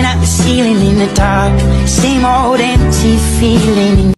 at the ceiling in the dark, same old empty feeling.